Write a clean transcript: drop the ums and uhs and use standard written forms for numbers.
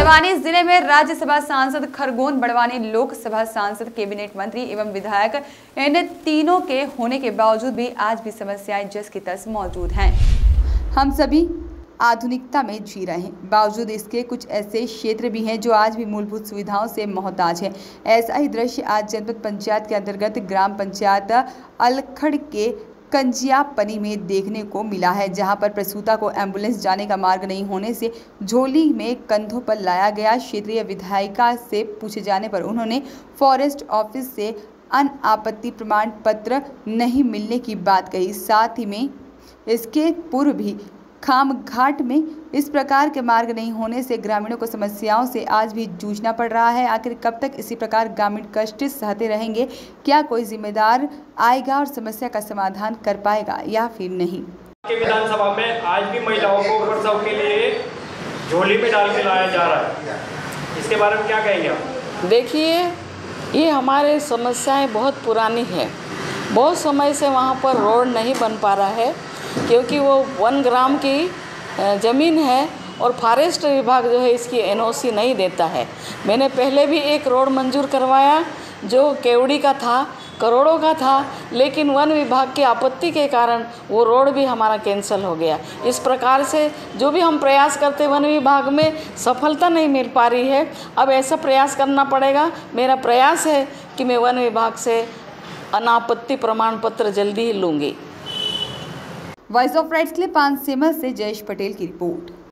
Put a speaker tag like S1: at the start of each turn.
S1: बड़वानी जिले में राज्यसभा सांसद खरगोन बड़वानी, लोकसभा सांसद, कैबिनेट मंत्री एवं विधायक, इन तीनों के होने के बावजूद भी आज भी समस्याएं जस की तस मौजूद हैं। हम सभी आधुनिकता में जी रहे हैं, बावजूद इसके कुछ ऐसे क्षेत्र भी हैं जो आज भी मूलभूत सुविधाओं से मोहताज हैं। ऐसा ही दृश्य आज जनपद पंचायत के अंतर्गत ग्राम पंचायत अलखड़ के कंजियापनी में देखने को मिला है, जहां पर प्रसूता को एम्बुलेंस जाने का मार्ग नहीं होने से झोली में कंधों पर लाया गया। क्षेत्रीय विधायिका से पूछे जाने पर उन्होंने फॉरेस्ट ऑफिस से अनापत्ति प्रमाण पत्र नहीं मिलने की बात कही। साथ ही में इसके पूर्व भी खामघाट में इस प्रकार के मार्ग नहीं होने से ग्रामीणों को समस्याओं से आज भी जूझना पड़ रहा है। आखिर कब तक इसी प्रकार ग्रामीण कष्ट सहते रहेंगे? क्या कोई जिम्मेदार आएगा और समस्या का समाधान कर पाएगा या फिर नहीं?
S2: विधानसभा में आज भी महिलाओं को प्रसव के लिए झोली में डाल के लाया जा रहा है, इसके बारे में क्या कहेंगे आप?
S3: देखिए, ये हमारे समस्याएं बहुत पुरानी है। बहुत समय से वहाँ पर रोड नहीं बन पा रहा है, क्योंकि वो 1 ग्राम की ज़मीन है और फॉरेस्ट विभाग जो है इसकी एनओसी नहीं देता है। मैंने पहले भी एक रोड मंजूर करवाया जो केवड़ी का था, करोड़ों का था, लेकिन वन विभाग की आपत्ति के कारण वो रोड भी हमारा कैंसिल हो गया। इस प्रकार से जो भी हम प्रयास करते वन विभाग में सफलता नहीं मिल पा रही है। अब ऐसा प्रयास करना पड़ेगा। मेरा प्रयास है कि मैं वन विभाग से अनापत्ति प्रमाण पत्र जल्दी ही लूँगी।
S1: वॉइस ऑफ राइट्स के लिए पानसेमल से जयेश पटेल की रिपोर्ट।